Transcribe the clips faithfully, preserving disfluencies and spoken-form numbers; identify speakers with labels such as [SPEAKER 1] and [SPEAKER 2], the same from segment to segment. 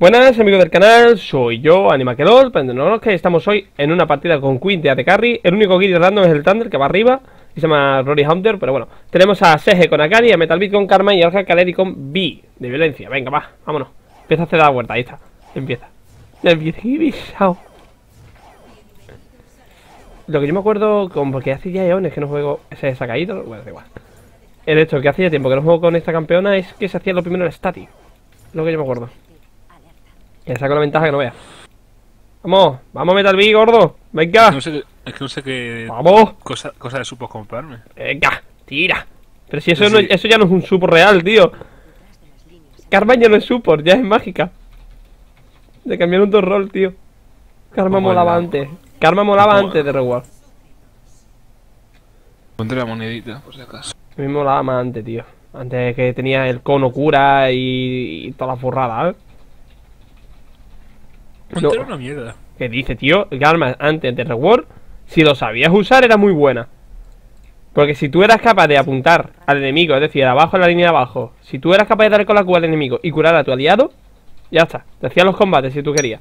[SPEAKER 1] Buenas amigos del canal, soy yo, Animaquelol, pero que estamos hoy en una partida con Queen de A D Carry. El único guild random es el Thunder que va arriba y se llama Rory Hunter, pero bueno. Tenemos a Sege con Akali, a Metal Beat con Karma y a Orca Kaleri con B de violencia. Venga, va, vámonos. Empieza a hacer la vuelta, ahí está, empieza. Lo que yo me acuerdo, como porque hace ya eones que no juego, ese se ha caído, bueno, da igual. El hecho que hacía tiempo que no juego con esta campeona es que se hacía lo primero el static. Lo que yo me acuerdo. Y le saco la ventaja que no vea. Vamos, vamos Metal Beat, gordo. Venga.
[SPEAKER 2] No sé, es que no sé qué.
[SPEAKER 1] Vamos.
[SPEAKER 2] Cosa, cosa de supos comprarme.
[SPEAKER 1] Venga, tira. Pero si eso, sí. no, eso ya no es un support real, tío. Karma ya no es support, ya es mágica. Le cambiaron dos rol, tío. Karma molaba antes. Karma molaba antes de reward.
[SPEAKER 2] Pondré la monedita, por si acaso.
[SPEAKER 1] A mí me molaba más antes, tío. Antes que tenía el cono cura y, y toda la forrada, ¿eh?
[SPEAKER 2] No. Era una mierda.
[SPEAKER 1] ¿Qué dice, tío? Karma antes de reward, si lo sabías usar, era muy buena. Porque si tú eras capaz de apuntar al enemigo, es decir, abajo en la línea de abajo, si tú eras capaz de darle con la Q al enemigo y curar a tu aliado, ya está. Te hacían los combates si tú querías.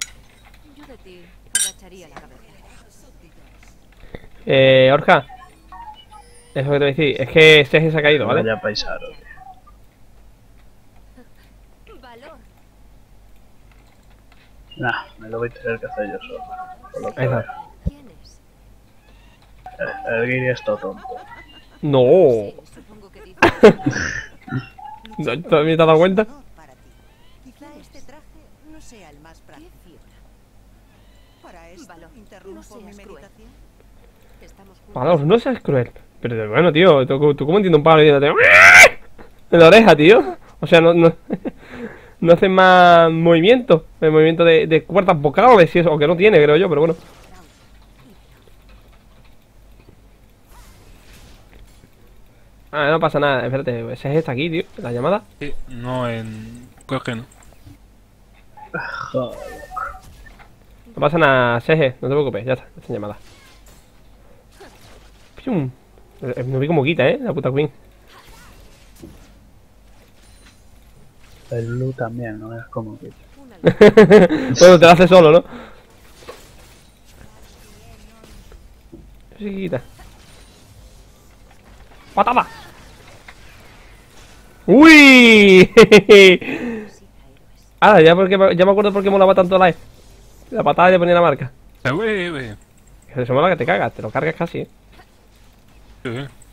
[SPEAKER 1] Eh, Orja. Eso que te voy a decir, es que Sege se ha caído, ¿vale?
[SPEAKER 3] Vaya paisano. Nah, me lo voy a tener que hacer yo solo. Por lo que veo. El, el Guiri es todo tonto.
[SPEAKER 1] No. ¿No te has dado cuenta?
[SPEAKER 4] Quizá este traje no sea el más práctico. Para esto, interrumpo mi meditación.
[SPEAKER 1] Valor, no seas cruel. Pero bueno, tío, ¿tú, tú cómo entiendes un palo diciéndote en la oreja, tío? O sea, no, no, no hace más movimiento. El movimiento de, de cuerdas vocales y eso, aunque no tiene, creo yo, pero bueno. Ah, no pasa nada, espérate, ese es esta aquí, tío, la llamada.
[SPEAKER 2] Sí, no en... Pues que no.
[SPEAKER 1] No pasa nada, Sege, no te preocupes, ya está, esta llamada. Pium. No vi como quita, eh, la puta Queen.
[SPEAKER 3] El Lu también, no es como que.
[SPEAKER 1] Bueno, te lo hace solo, ¿no? Sí, quita. ¡Patada! ¡Uy! Ah, ya, porque, ya me acuerdo por qué molaba tanto la E. La patada y le ponía la marca.
[SPEAKER 2] Eh, wey, wey.
[SPEAKER 1] Eso mola que te cagas, te lo cargas casi, eh.
[SPEAKER 2] Sí.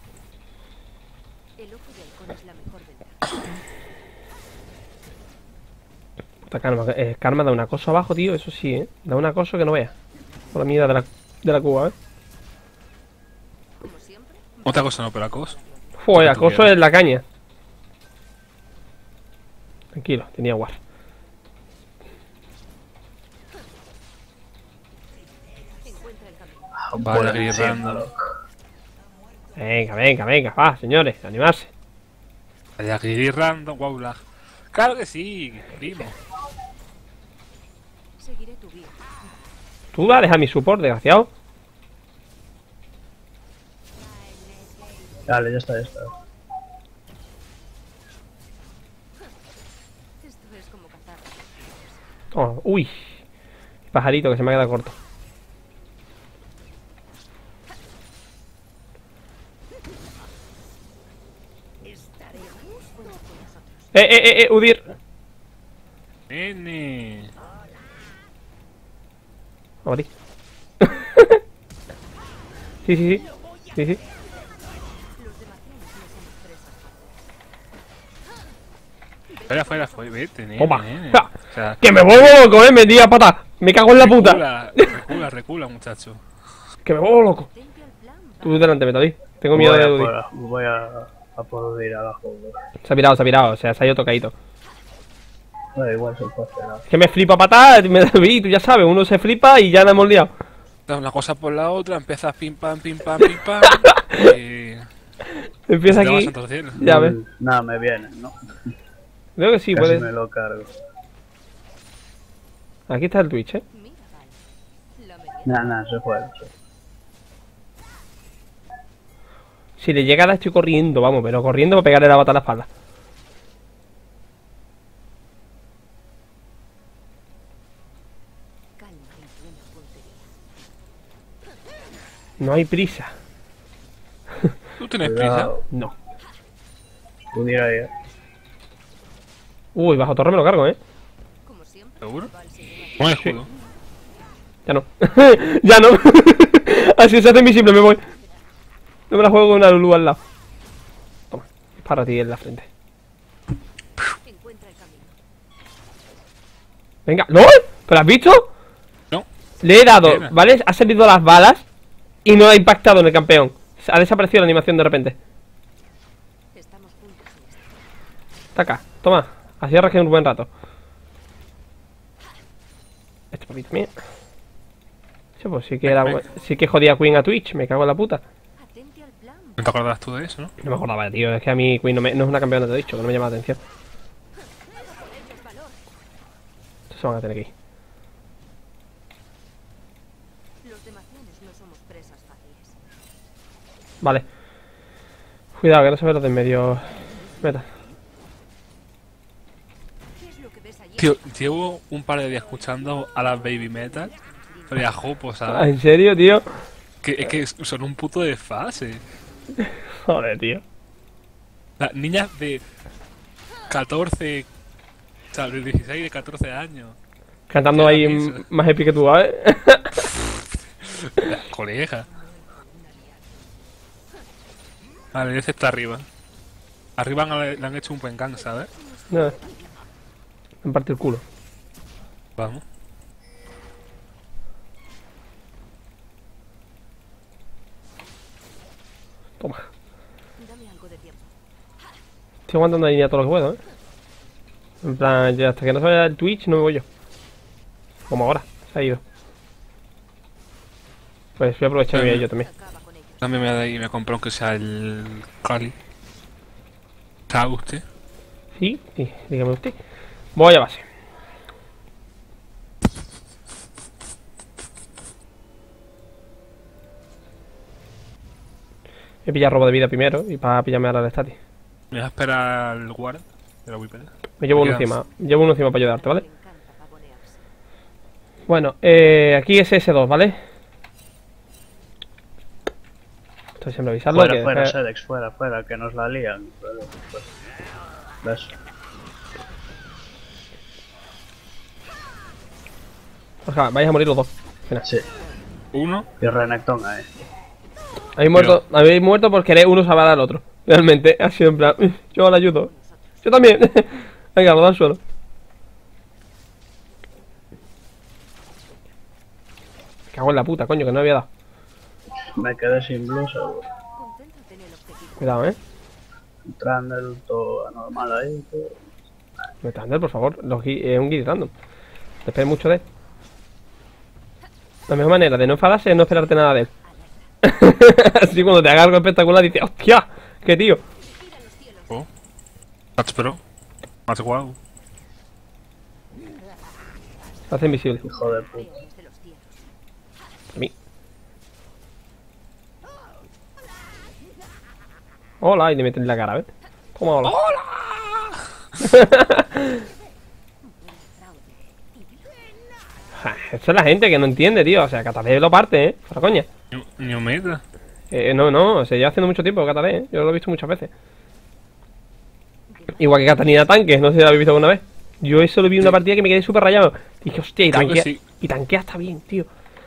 [SPEAKER 1] Puta Karma, eh, Karma da un acoso abajo, tío, eso sí, eh. Da un acoso que no veas. Por la mierda de la, de la Cuba, eh.
[SPEAKER 2] Otra cosa no, pero acoso.
[SPEAKER 1] Joder, acoso es la caña. Tranquilo, tenía war.
[SPEAKER 2] Vale, guirrando.
[SPEAKER 1] Venga, venga, venga, va, señores, animarse.
[SPEAKER 2] Vaya guirrando, wow, lag. Claro que sí, primo.
[SPEAKER 1] Tú dale a mi support, desgraciado.
[SPEAKER 3] Dale, ya está, ya está.
[SPEAKER 1] Oh, uy, pajarito que se me ha quedado corto. Eh, eh, eh, eh, Udir.
[SPEAKER 2] Nene.
[SPEAKER 1] Vamos a ti. Sí, sí, sí. Sí, sí.
[SPEAKER 2] Fuera, fuera, fuera, vete, nene.
[SPEAKER 1] Opa.
[SPEAKER 2] nene.
[SPEAKER 1] Ja.
[SPEAKER 2] O sea,
[SPEAKER 1] Que me vuelvo loco, eh, me tira pata. Me cago en la puta.
[SPEAKER 2] recula, recula, recula, muchacho.
[SPEAKER 1] Que me vuelvo loco. Tú delante, Metal. Tengo miedo
[SPEAKER 3] voy
[SPEAKER 1] de
[SPEAKER 3] a
[SPEAKER 1] Udir.
[SPEAKER 3] por, voy a, a por ir abajo.
[SPEAKER 1] Se ha pirado, se ha pirado, o sea, se ha ido tocadito.
[SPEAKER 3] Da igual, se puede hacer nada.
[SPEAKER 1] Es que me flipa patada, me vi, tú ya sabes, uno se flipa y ya la hemos liado.
[SPEAKER 2] Da una cosa por la otra, empiezas pim pam, pim pam, pim pam. y...
[SPEAKER 1] Empieza
[SPEAKER 2] te vas
[SPEAKER 1] aquí.
[SPEAKER 2] a torcer.
[SPEAKER 1] Ya ves.
[SPEAKER 3] Nada, me viene, ¿no?
[SPEAKER 1] Creo que sí,
[SPEAKER 3] Casi
[SPEAKER 1] puede.
[SPEAKER 3] me lo cargo.
[SPEAKER 1] Aquí está el Twitch, eh.
[SPEAKER 3] Nada, nada, se fue. Se fue.
[SPEAKER 1] Si le llega a dar estoy corriendo, vamos, pero corriendo para pegarle la bata a la espalda. No hay prisa.
[SPEAKER 2] ¿Tú tienes prisa?
[SPEAKER 3] Cuidado.
[SPEAKER 1] No.
[SPEAKER 3] Pudiera ir.
[SPEAKER 1] Uy, bajo torre me lo cargo, eh.
[SPEAKER 2] ¿Seguro? Con el escudo.
[SPEAKER 1] Ya no. Ya no. Así se hace invisible, me voy. No me la juego con una Lulu al lado. Toma, dispara a ti en la frente. Venga, ¿LOL? ¿Pero has visto?
[SPEAKER 2] No.
[SPEAKER 1] Le he dado,
[SPEAKER 2] Pena.
[SPEAKER 1] ¿vale? Ha salido las balas y no ha impactado en el campeón. Ha desaparecido la animación de repente. Está acá, toma. Así arrasqué un buen rato. Este papito mío. Sí, pues sí que era,
[SPEAKER 2] Venga.
[SPEAKER 1] sí que jodía a Queen a Twitch, me cago en la puta.
[SPEAKER 2] ¿No te acordarás tú de eso, no?
[SPEAKER 1] No me acordaba, tío, es que a mí Queen no, me- no es una campeona, te he dicho, que no me llama la atención. Estos se van a tener que ir. Vale. Cuidado, que no se ve los de en medio. Meta.
[SPEAKER 2] Tío, llevo un par de días escuchando a las Baby Metal. Pero ya jopo,
[SPEAKER 1] Ah,
[SPEAKER 2] ¿sabes?
[SPEAKER 1] ¿en serio, tío?
[SPEAKER 2] Que, es que son un puto desfase.
[SPEAKER 1] Joder, tío.
[SPEAKER 2] Las niñas de catorce, o sea, de dieciséis, de catorce años.
[SPEAKER 1] Cantando
[SPEAKER 2] Ya,
[SPEAKER 1] ahí
[SPEAKER 2] eso.
[SPEAKER 1] m- más épico que tú, ¿sabes?
[SPEAKER 2] Las colegas. Vale, ese está arriba. Arriba le, le han hecho un buen gang, ¿sabes?
[SPEAKER 1] No. Me parte el culo.
[SPEAKER 2] Vamos.
[SPEAKER 1] Toma. Estoy aguantando la línea todo lo que puedo, ¿eh? En plan, ya hasta que no se vaya el Twitch no me voy yo. Como ahora, se ha ido. Pues voy a aprovechar y voy a ir yo también.
[SPEAKER 2] También me da ahí y me compró aunque sea el Cali. ¿Sabe usted?
[SPEAKER 1] Sí, sí, dígame usted. Voy a base. He pillado robo de vida primero y para pillarme ahora el status.
[SPEAKER 2] Me voy a esperar al guard de la Wiper.
[SPEAKER 1] Me llevo
[SPEAKER 2] Me
[SPEAKER 1] uno
[SPEAKER 2] quedan-
[SPEAKER 1] encima. Llevo uno encima para ayudarte, ¿vale? Bueno, eh, aquí es ese dos, ¿vale? Estoy siempre avisarlo.
[SPEAKER 3] Fuera,
[SPEAKER 1] que
[SPEAKER 3] fuera,
[SPEAKER 1] deje-
[SPEAKER 3] Sedex, fuera, fuera, que nos la lían. Pero, pues, ¿ves?
[SPEAKER 1] Ojalá, vais a morir los dos. Mira.
[SPEAKER 3] Sí.
[SPEAKER 2] Uno.
[SPEAKER 3] Y Renekton ahí.
[SPEAKER 1] Habéis muerto, habéis muerto por querer uno salvar al otro. Realmente, ha sido en plan, yo le ayudo. Yo también. Venga, rodar al suelo. Me cago en la puta, coño, que no me había dado.
[SPEAKER 3] Me quedé sin blue seguro.
[SPEAKER 1] Cuidado, eh.
[SPEAKER 3] Trundle, todo anormal ahí. Todo.
[SPEAKER 1] Metandel, por favor. Los gui- Es un guide random. Te esperes mucho de él. La mejor manera de no enfadarse es no esperarte nada de él. Así cuando te haga algo espectacular dices, ¡hostia! ¡Qué tío!
[SPEAKER 2] Oh. Match Pro. Match Wow.
[SPEAKER 1] Se hace invisible.
[SPEAKER 3] Hijo de puta.
[SPEAKER 1] A mí. Hola, y le meten en la cara, ¿ves? Toma, hola. Ja, Eso es la gente que no entiende, tío. O sea, Kataré lo parte, ¿eh? Para coña.
[SPEAKER 2] New, New Meta.
[SPEAKER 1] Eh, no, no, se lleva haciendo mucho tiempo Kataré, ¿eh? Yo lo he visto muchas veces. Igual que Katarina Tanque, no sé si lo habéis visto alguna vez. Yo eso lo vi en una partida que me quedé súper rayado. Dije, hostia, y
[SPEAKER 2] Creo que
[SPEAKER 1] tanquea,
[SPEAKER 2] sí.
[SPEAKER 1] y tanquea está bien, tío.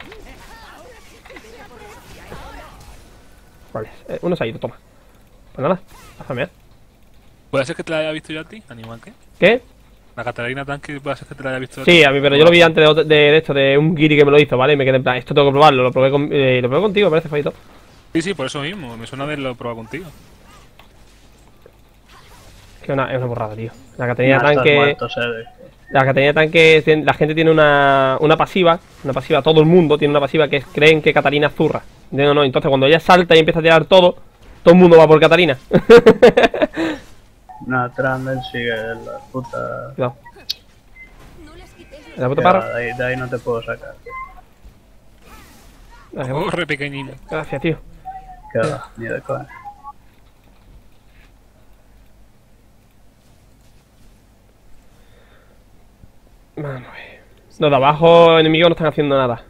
[SPEAKER 1] Vale, eh, uno se ha ido, toma. Pues nada, a farmear.
[SPEAKER 2] ¿Puede ser que te la haya visto yo a ti, Animal? ¿Qué?
[SPEAKER 1] ¿Qué?
[SPEAKER 2] La Catarina Tanque, ¿puede ser que te la haya visto a ti?
[SPEAKER 1] Sí, a mí, pero yo lo vi antes de, otro- de, de esto, de un Giri que me lo hizo, ¿vale? Y me quedé en plan, esto tengo que probarlo, lo probé, con, eh, lo probé contigo, parece, Faito.
[SPEAKER 2] Sí, sí, por eso mismo. Me suena haberlo probado contigo.
[SPEAKER 1] Que una, es una borrada, tío. La Catarina
[SPEAKER 3] Nah, estás
[SPEAKER 1] Tanque.
[SPEAKER 3] muerto, Sedex.
[SPEAKER 1] La Catarina Tanque, tiene- la gente tiene una, una pasiva, una pasiva, todo el mundo tiene una pasiva que es, creen que Catarina es zurra. No, no, entonces cuando ella salta y empieza a tirar todo, todo el mundo va por Catarina.
[SPEAKER 3] Nah, Trundle sigue la puta.
[SPEAKER 1] Cuidado. La puta
[SPEAKER 3] Que va,
[SPEAKER 1] parra.
[SPEAKER 3] de, ahí, de ahí no te puedo sacar. Tío.
[SPEAKER 1] Gracias,
[SPEAKER 2] Corre, pequeñín.
[SPEAKER 1] gracias, tío.
[SPEAKER 3] Que va, ni de coña.
[SPEAKER 1] Vamos a ver. Los de abajo enemigos no están haciendo nada.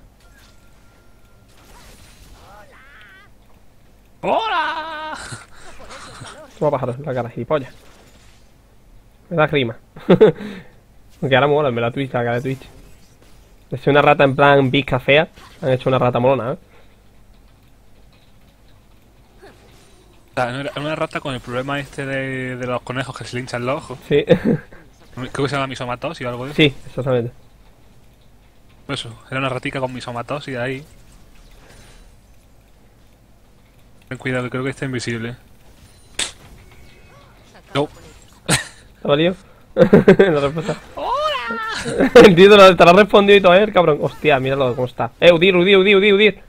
[SPEAKER 2] ¡Hola!
[SPEAKER 1] Toma pájaro en la cara, gilipollas. Me da grima. Aunque ahora mola, me la Twitch, la cara de Twitch. Es una rata en plan bizca fea. Han hecho una rata molona, ¿eh?
[SPEAKER 2] O sea, era una rata con el problema este de, de los conejos que se le hinchan los ojos.
[SPEAKER 1] Sí.
[SPEAKER 2] Creo que se llama misomatosis o algo de eso.
[SPEAKER 1] Sí, exactamente.
[SPEAKER 2] Eso, era una ratica con misomatosis ahí. Ten cuidado, que creo que está invisible. No.
[SPEAKER 1] ¿Te ha valido? La respuesta. ¡Hola! El tío te lo ha respondido y todo, eh, cabrón. Hostia, míralo cómo está. Eh, Udir, Udir, Udir, Udir, Udir.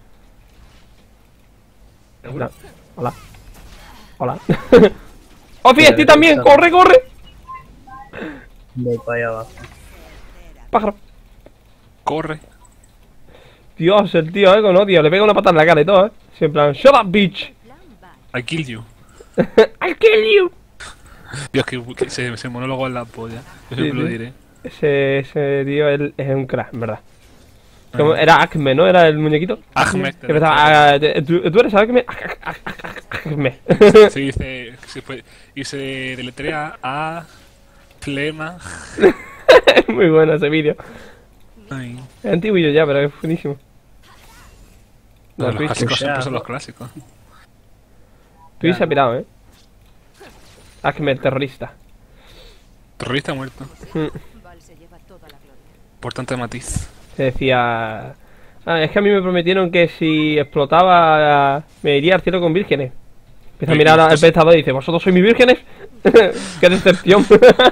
[SPEAKER 1] Hola. Hola. Hola. ¡Oh, Fiesti también! ¡Corre, corre!
[SPEAKER 3] Voy para allá abajo.
[SPEAKER 1] Pájaro.
[SPEAKER 2] Corre.
[SPEAKER 1] Dios, el tío, eh, con odio. Le pega una patada en la cara y todo, eh. Sí, en plan, shut up, bitch.
[SPEAKER 2] I kill you.
[SPEAKER 1] I'll kill you.
[SPEAKER 2] Dios, que, que ese, ese monólogo es la polla. Yo siempre
[SPEAKER 1] Sí,
[SPEAKER 2] lo
[SPEAKER 1] sí.
[SPEAKER 2] diré.
[SPEAKER 1] Ese, ese tío él, es un crack, en verdad. Como- era Acme, ¿no? Era el muñequito.
[SPEAKER 2] Ahmed.
[SPEAKER 1] Que empezaba, ah, ¿tú, tú eres Acme? Acme.
[SPEAKER 2] Se dice. Se puede, y se deletrea a. Flema.
[SPEAKER 1] Muy bueno ese vídeo.
[SPEAKER 2] Ay.
[SPEAKER 1] Es antiguo ya, pero es buenísimo. No,
[SPEAKER 2] Los
[SPEAKER 1] Twitch,
[SPEAKER 2] clásicos siempre
[SPEAKER 3] Ya.
[SPEAKER 2] son los clásicos.
[SPEAKER 1] Twitch se ha pirado, eh. Acme, el terrorista.
[SPEAKER 2] Terrorista muerto.
[SPEAKER 1] Mm.
[SPEAKER 2] Importante matiz.
[SPEAKER 1] Se decía... Ah, es que a mí me prometieron que si explotaba me iría al cielo con vírgenes. Empieza a
[SPEAKER 2] Oye,
[SPEAKER 1] mirar al
[SPEAKER 2] pues-
[SPEAKER 1] espectador y dice, ¿vosotros sois mis vírgenes? ¡Qué decepción!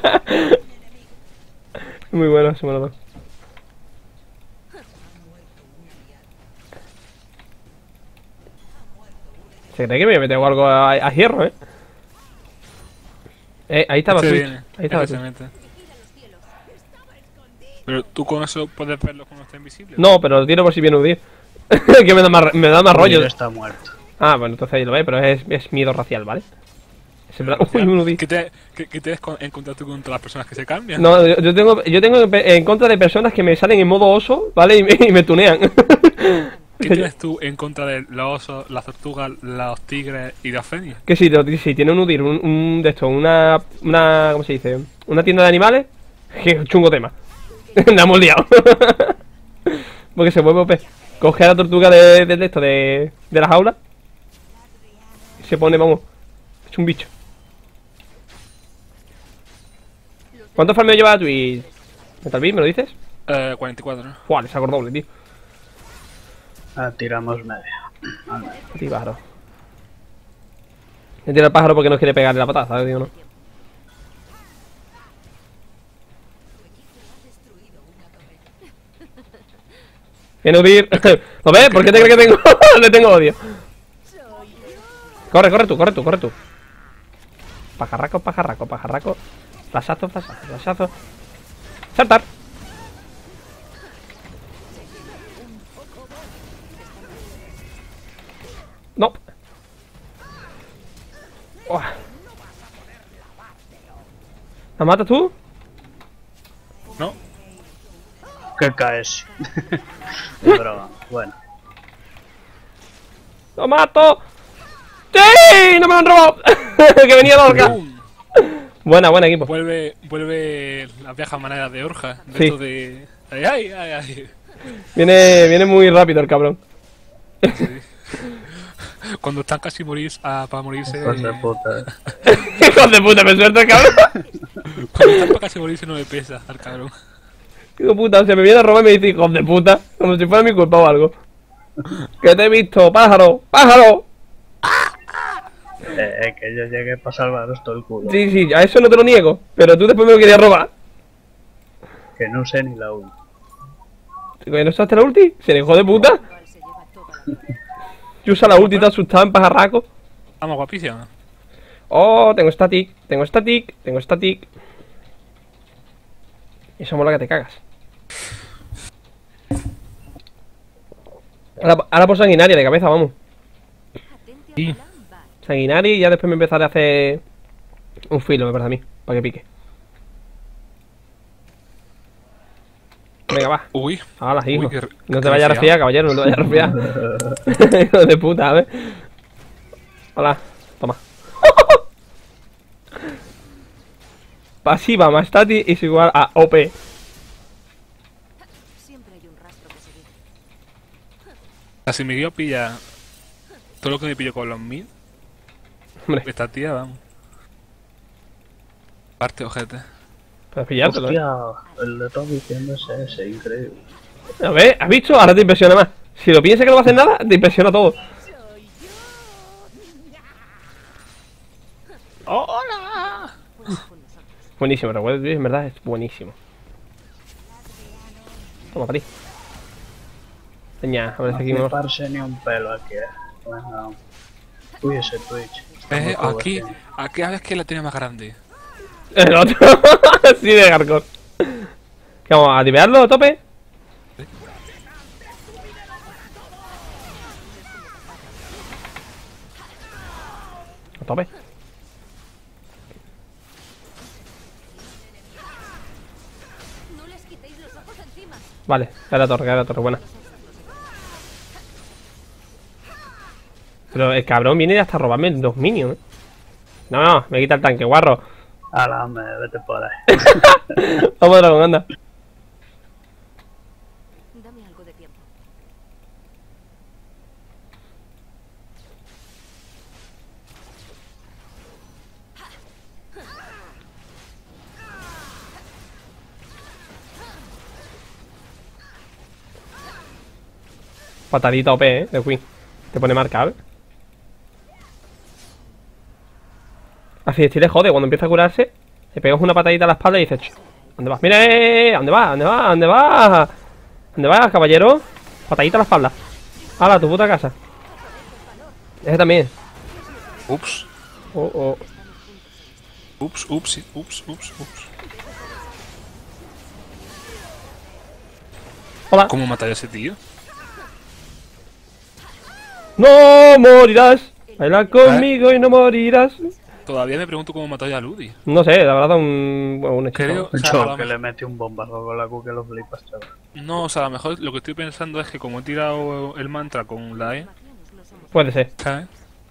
[SPEAKER 1] Muy bueno ese monólogo. Se cree que me metido algo a, a hierro, ¿eh? Eh, ahí estaba
[SPEAKER 2] Este
[SPEAKER 1] Twitch.
[SPEAKER 2] viene,
[SPEAKER 1] Ahí estaba
[SPEAKER 2] este se
[SPEAKER 1] Twitch.
[SPEAKER 2] mete. Pero tú con eso puedes verlo cuando está invisible.
[SPEAKER 1] No, pero lo tiro por si viene Udir. Que me da más, me da más rollo.
[SPEAKER 3] Udir está muerto.
[SPEAKER 1] Ah, bueno, entonces ahí lo ve, pero es, es miedo racial, ¿vale? Es en plan, uy, un Udir.
[SPEAKER 2] ¿Qué te, qué, qué tienes con- en contacto con todas las personas que se cambian?
[SPEAKER 1] No, yo, yo tengo, yo tengo en contra de personas que me salen en modo oso, ¿vale? Y me, y me tunean.
[SPEAKER 2] ¿Qué tienes tú en contra de los osos, las tortugas, los tigres y las fenias?
[SPEAKER 1] Que si, te- si tiene un Udir, un, un de esto, una, una, ¿cómo se dice? Una tienda de animales, que chungo tema. La hemos liado. Porque se vuelve O P. Coge a la tortuga de, de, de esto, de, de la jaula. Y se pone, vamos, es un bicho. ¿Cuántos farmeos lleva Twitch? ¿Metal Beat, me lo dices?
[SPEAKER 2] Eh, cuarenta y cuatro.
[SPEAKER 1] Joder, le saco el doble, tío.
[SPEAKER 3] Ah, tiramos media. Anda.
[SPEAKER 1] Sí, pájaro. Me tira el pájaro porque no quiere pegarle la patada, ¿sabes? Digo, no. Viene Udir. ¿Lo ves? ¿Por qué te crees que tengo? Le tengo odio. Corre, corre tú, corre tú, corre tú. Pajarraco, pajarraco, pajarraco. Flashazo, flashazo, flashazo. Saltar. No. Uah. ¿La matas tú?
[SPEAKER 2] ¿No?
[SPEAKER 3] ¿Qué caes? De broma. Bueno.
[SPEAKER 1] ¡Lo mato! ¡Sí! ¡No me lo han robado! ¡Que venía de Orca!
[SPEAKER 2] ¡Bum!
[SPEAKER 1] Buena, buena equipo.
[SPEAKER 2] Vuelve, vuelve las viejas maneras de Orja. De
[SPEAKER 1] Sí.
[SPEAKER 2] esto de. Ay, ay, ay, ay.
[SPEAKER 1] Viene, viene muy rápido el cabrón.
[SPEAKER 2] Cuando están casi morir, ah, para morirse.
[SPEAKER 3] Hijos de puta.
[SPEAKER 1] Hijos de puta, me suelta el cabrón.
[SPEAKER 2] Cuando están para casi morirse no le pesa al cabrón.
[SPEAKER 1] Hijo de puta, se me viene a robar y me dice hijos de puta. Como si fuera mi culpa o algo. Que te he visto, pájaro, pájaro.
[SPEAKER 3] Eh, eh, que yo llegue para salvaros todo el culo.
[SPEAKER 1] Sí, sí, a eso no te lo niego. Pero tú después me lo querías robar.
[SPEAKER 3] Que no sé ni la una.
[SPEAKER 1] ¿Que no usaste la ulti? ¿Se le hijo de puta? Yo usa la ulti, te asustado en pajarraco.
[SPEAKER 2] Vamos, guapísima.
[SPEAKER 1] Oh, tengo static, tengo static, tengo static. Eso mola que te cagas. Ahora, ahora por sanguinaria de cabeza, vamos.
[SPEAKER 2] Sí.
[SPEAKER 1] Sanguinaria y ya después me empezaré a hacer un filo, me parece a mí, para que pique. Venga, va.
[SPEAKER 2] Uy.
[SPEAKER 1] Hala, hijo.
[SPEAKER 2] Uy, qué-
[SPEAKER 1] No te
[SPEAKER 2] qué
[SPEAKER 1] vayas a
[SPEAKER 2] resfriado.
[SPEAKER 1] resfriar, caballero, no te vayas a resfriar. Hijo de puta, a ver. Hola, toma. Pasiva más stati es igual a O P.
[SPEAKER 5] Siempre hay un rastro que seguir.
[SPEAKER 2] Si mi guío pilla todo lo que me pillo con los mil,
[SPEAKER 1] Hombre,
[SPEAKER 2] esta tía, vamos. Parte, ojete.
[SPEAKER 1] puedes pillártelo, ¿eh?
[SPEAKER 3] Hostia, el de todo diciendo ese, ese, increíble.
[SPEAKER 1] A ver, ¿has visto? Ahora te impresiona más. Si lo piensas que no va a hacer nada, te impresiona todo.
[SPEAKER 2] ¡Hola!
[SPEAKER 1] Buenísimo, recuerdo, en verdad es buenísimo. Toma, para ti. Peña, a ver
[SPEAKER 3] No
[SPEAKER 1] si aquí unos...
[SPEAKER 3] fliparse ni un pelo aquí, eh. Bueno, uy, ese Twitch. Está
[SPEAKER 2] Eh,
[SPEAKER 3] muy
[SPEAKER 2] aquí,
[SPEAKER 3] joven.
[SPEAKER 2] aquí a ver que la tiene más grande.
[SPEAKER 1] El otro, así de hardcore. ¿Qué vamos a tipearlo a tope? A tope.
[SPEAKER 5] No les quitéis los ojos encima.
[SPEAKER 1] Vale, cae la torre, cae la torre, buena. Pero el cabrón viene hasta robarme dos minions, ¿eh? No, no, me quita el tanque, guarro.
[SPEAKER 3] Ala, hombre, vete por ahí.
[SPEAKER 1] Vamos, dragón, anda.
[SPEAKER 5] Dame algo de tiempo.
[SPEAKER 1] Patadita O P, ¿eh? De Queen. Te pone marca, ¿eh? Así de chile jode, cuando empieza a curarse, le pegas una patadita a la espalda y dices, "Ch, ¿dónde vas? Mira, eh, ¿dónde vas? ¿Dónde vas? ¿Dónde vas? ¿Dónde vas, caballero? Patadita a la espalda. ¡Hala, tu puta casa! Ese también.
[SPEAKER 2] Ups.
[SPEAKER 1] Oh, oh.
[SPEAKER 2] Ups, ups, ups, ups, ups.
[SPEAKER 1] Hola.
[SPEAKER 2] ¿Cómo matar a ese tío?
[SPEAKER 1] ¡No morirás! Baila conmigo y no morirás.
[SPEAKER 2] Todavía me pregunto cómo mató a Ludi.
[SPEAKER 1] No sé, la verdad, un, bueno, un hechizo.
[SPEAKER 2] Creo-
[SPEAKER 3] De
[SPEAKER 2] O sea, a
[SPEAKER 3] hecho,
[SPEAKER 2] lo
[SPEAKER 3] que
[SPEAKER 2] mejor-
[SPEAKER 3] le metí un bombazo con la Q que lo flipas, chaval.
[SPEAKER 2] No, o sea, a lo mejor lo que estoy pensando es que como he tirado el mantra con la E,
[SPEAKER 1] Puede ser.
[SPEAKER 2] ¿sabes?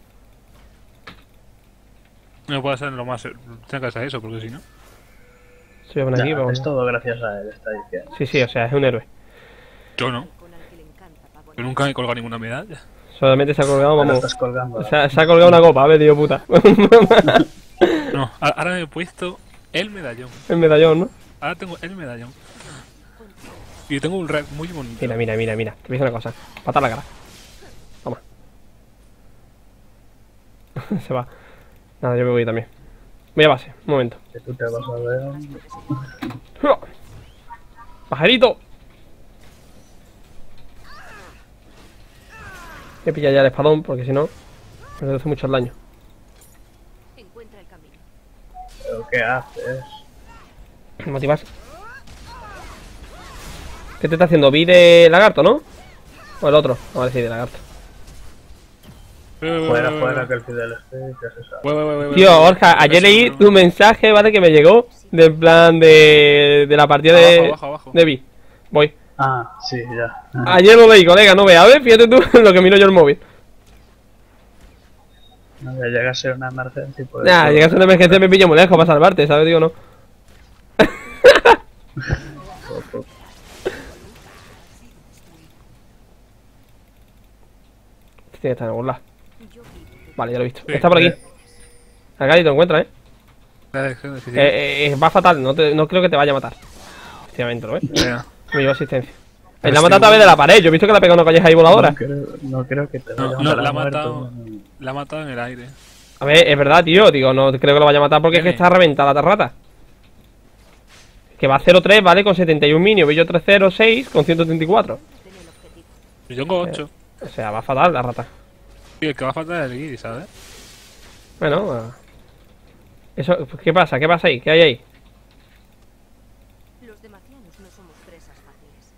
[SPEAKER 2] No puede ser lo más... Tiene que ser eso, porque si no...
[SPEAKER 1] Se ven
[SPEAKER 3] Ya,
[SPEAKER 1] aquí, vamos.
[SPEAKER 3] es todo gracias a él, está diciendo.
[SPEAKER 1] Sí, sí, o sea, es un héroe.
[SPEAKER 2] Yo no.
[SPEAKER 5] Con al que le encanta pavonear.
[SPEAKER 2] Yo nunca me he colgado ninguna medalla.
[SPEAKER 1] Solamente se ha colgado,
[SPEAKER 3] Me lo
[SPEAKER 1] vamos.
[SPEAKER 3] estás colgando.
[SPEAKER 1] Se ha, se ha colgado una copa, a ver, tío puta.
[SPEAKER 2] No, a- ahora me he puesto el medallón.
[SPEAKER 1] El medallón, ¿no?
[SPEAKER 2] Ahora tengo el medallón. Y tengo un red muy bonito.
[SPEAKER 1] Mira, mira, mira, mira. Te voy a decir una cosa. Pata a la cara. Toma. Se va. Nada, yo me voy también. Voy a base, un momento.
[SPEAKER 3] Que tú te vas a ver.
[SPEAKER 1] ¡Pajarito! Voy a pillar ya el espadón porque si no me hace mucho daño.
[SPEAKER 5] Encuentra el camino.
[SPEAKER 3] ¿Pero qué haces?
[SPEAKER 1] ¿Motivas? ¿Qué te está haciendo? Vi de lagarto, ¿no? O el otro. A ver si de lagarto.
[SPEAKER 3] Fuera, fuera, que el Fidel esté, que se sabe.
[SPEAKER 1] Tío, Orja, ayer leí tu mensaje, ¿vale? Que me llegó. Del plan de, de la partida de,
[SPEAKER 2] Abajo, abajo, abajo.
[SPEAKER 1] de Vi. Voy.
[SPEAKER 3] Ah, sí, ya.
[SPEAKER 1] Ayer lo leí, colega, no veas. A ver, fíjate tú lo que miro yo el móvil.
[SPEAKER 3] No, ya llega a ser una emergencia. Pues,
[SPEAKER 1] Nah, llegas a una emergencia me pillo muy lejos para salvarte, ¿sabes? Digo, no. Tiene que estar en algún lado. Vale, ya lo he visto.
[SPEAKER 2] Sí,
[SPEAKER 1] Está por aquí.
[SPEAKER 2] eh.
[SPEAKER 1] Acá y te lo encuentras, ¿eh?
[SPEAKER 2] La dirección de oficina.
[SPEAKER 1] Eh, eh, Va fatal, no, te- no creo que te vaya a matar. Efectivamente, ¿lo ves?
[SPEAKER 2] Venga.
[SPEAKER 1] Me llevo asistencia. Eh,
[SPEAKER 2] Pero
[SPEAKER 1] la ha
[SPEAKER 2] sí,
[SPEAKER 1] matado a través de la pared. Yo he visto que la ha pegado una colleja ahí voladora.
[SPEAKER 3] No creo, no creo que te vaya
[SPEAKER 2] No,
[SPEAKER 3] a
[SPEAKER 2] no,
[SPEAKER 3] matar
[SPEAKER 2] la ha
[SPEAKER 3] a muerto.
[SPEAKER 2] matado, la ha matado en el aire.
[SPEAKER 1] A ver, es verdad, tío. Digo, no creo que lo vaya a matar porque es que
[SPEAKER 2] Viene.
[SPEAKER 1] está reventada la rata. Que va a cero tres, ¿vale? Con setenta y un minions. Yo tres cero seis con ciento treinta y cuatro.
[SPEAKER 2] Yo tengo ocho.
[SPEAKER 1] O sea, va fatal la rata.
[SPEAKER 2] Y el que va a faltar es el Guiri, ¿sabes?
[SPEAKER 1] Bueno, ah. Eso, ¿qué pasa? ¿Qué pasa ahí? ¿Qué hay ahí?
[SPEAKER 5] Los demacianos no somos presas fáciles.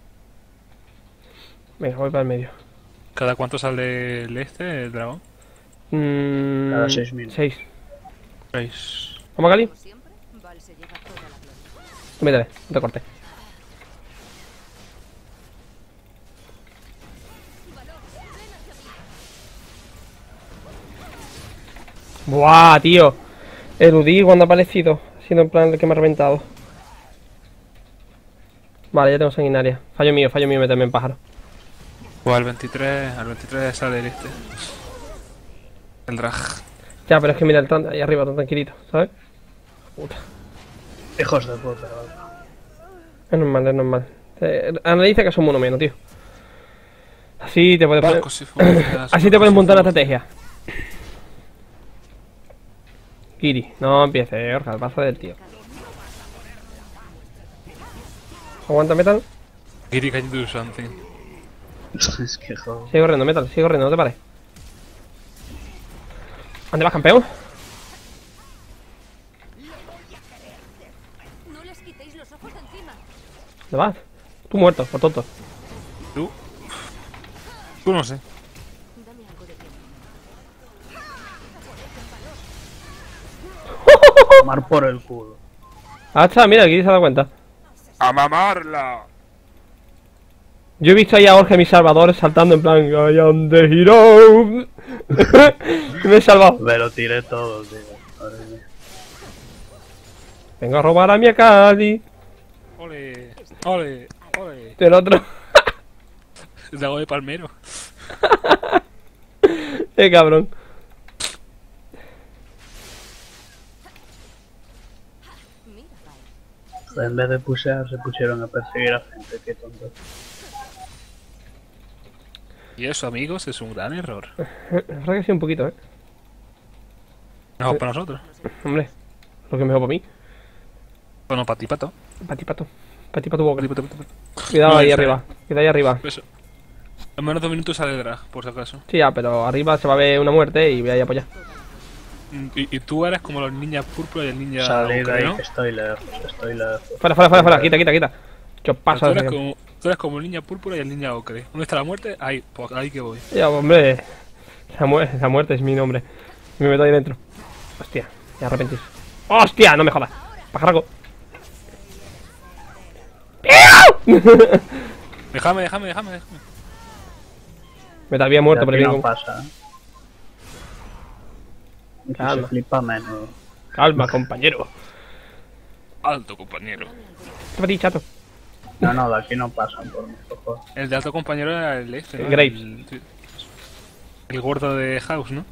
[SPEAKER 1] Venga, voy para el medio.
[SPEAKER 2] ¿Cada cuánto sale el este, el dragón?
[SPEAKER 1] Mm,
[SPEAKER 3] Cada seis minutos.
[SPEAKER 1] Seis.
[SPEAKER 2] Seis.
[SPEAKER 1] ¿Vamos, Cali?
[SPEAKER 5] Como siempre, Val se lleva toda la gloria.
[SPEAKER 1] Métele, no te corte. Buah, tío. Eludí cuando ha aparecido. Ha sido en plan el que me ha reventado. Vale, ya tengo sanguinaria. Fallo mío, fallo mío meterme en pájaro.
[SPEAKER 2] Pues al veintitrés, al veintitrés sale el este. El drag.
[SPEAKER 1] Ya, pero es que mira el tan ahí arriba, tan tranquilito, ¿sabes? Puta.
[SPEAKER 3] Hijos de puta.
[SPEAKER 1] Es normal, es normal. Eh, analiza que somos uno menos, tío. Así te puedes poner...
[SPEAKER 2] Barcos y fuerzas,
[SPEAKER 1] Así te
[SPEAKER 2] barcos
[SPEAKER 1] puedes
[SPEAKER 2] y
[SPEAKER 1] montar la
[SPEAKER 2] fuerzas.
[SPEAKER 1] estrategia. Kiri, no empieces, Orja, pasa del tío. Aguanta, Metal.
[SPEAKER 2] Giri, can you do something?
[SPEAKER 3] Es que joder.
[SPEAKER 1] Sigue corriendo, Metal, sigue corriendo, no te pares. ¿Dónde vas, campeón?
[SPEAKER 5] No les quitéis los ojos de encima.
[SPEAKER 1] ¿Dónde vas? Tú muerto, por tonto.
[SPEAKER 2] ¿Tú? Tú no sé.
[SPEAKER 5] Dame algo de tiempo.
[SPEAKER 3] Tomar por el culo.
[SPEAKER 1] Ah, está, mira, aquí se ha dado cuenta.
[SPEAKER 2] ¡A mamarla!
[SPEAKER 1] Yo he visto ahí a Jorge, mi salvador, saltando en plan I am the hero. Y me he salvado.
[SPEAKER 3] Me lo tiré todo, tío. Madre mía.
[SPEAKER 1] Vengo a robar a mi Akali.
[SPEAKER 2] Ole, ole, ole.
[SPEAKER 1] Del otro.
[SPEAKER 2] Lago de palmero.
[SPEAKER 1] Eh, cabrón.
[SPEAKER 5] Mira, vale.
[SPEAKER 3] En vez de pushear, se pusieron a perseguir a gente. Qué tonto.
[SPEAKER 2] Y eso, amigos, es un gran error.
[SPEAKER 1] La verdad que sí, un poquito, eh.
[SPEAKER 2] Mejor para nosotros.
[SPEAKER 1] Hombre, lo que es mejor para mí.
[SPEAKER 2] Bueno, para ti, pato.
[SPEAKER 1] Pati pato. Pati pato boca.
[SPEAKER 2] Pati, pato, pato, pato.
[SPEAKER 1] Cuidado
[SPEAKER 2] No,
[SPEAKER 1] ahí
[SPEAKER 2] espera.
[SPEAKER 1] arriba. Cuidado ahí arriba.
[SPEAKER 2] Eso. En menos de dos minutos sale el drag, por si acaso.
[SPEAKER 1] Sí, ya, pero arriba se va a ver una muerte y voy a ir a apoyar.
[SPEAKER 2] Y, y tú eres como los ninjas púrpura y el ninja
[SPEAKER 3] Salid de
[SPEAKER 2] ocre,
[SPEAKER 3] ahí,
[SPEAKER 2] ¿no?
[SPEAKER 3] que estoy lejos. Estoy lejos.
[SPEAKER 1] Fuera, fuera, fuera, fuera. Quita, quita, quita. Yo paso
[SPEAKER 2] Tú
[SPEAKER 1] de
[SPEAKER 2] eres,
[SPEAKER 1] aquí.
[SPEAKER 2] como, tú eres como el ninja púrpura y el ninja ocre. ¿Dónde está la muerte? Ahí, pues ahí que voy.
[SPEAKER 1] Ya, hombre. La, mu la muerte es mi nombre. Me meto ahí dentro. Hostia, me arrepentís. ¡Hostia! No me jodas. Pajarraco.
[SPEAKER 2] Déjame, déjame, déjame, déjame.
[SPEAKER 1] Me había muerto,
[SPEAKER 3] De
[SPEAKER 1] pero
[SPEAKER 3] aquí
[SPEAKER 1] bien.
[SPEAKER 3] no pasa. ¿eh? Y que
[SPEAKER 1] Calma.
[SPEAKER 3] se flipa menos.
[SPEAKER 1] Calma, compañero.
[SPEAKER 2] Alto, compañero.
[SPEAKER 1] ¿Qué para ti, chato?
[SPEAKER 3] No, no, de aquí no pasan por mis ojos.
[SPEAKER 2] El de alto compañero era el este, ¿no?
[SPEAKER 1] El Graves.
[SPEAKER 2] El, el gordo de House, ¿no?